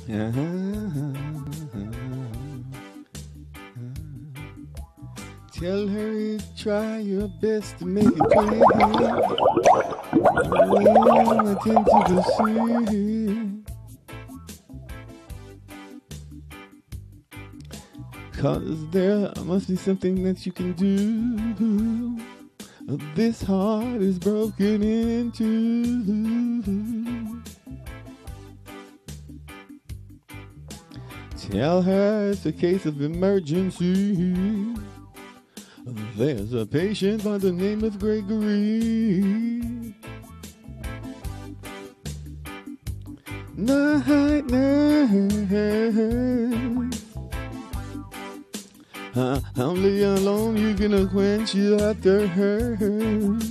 Tell her you try your best to make it clear. I tend to pursue. Cause there must be something that you can do. This heart is broken into. Tell her it's a case of emergency. There's a patient by the name of Gregory. Night nurse, only alone you can quench you after her.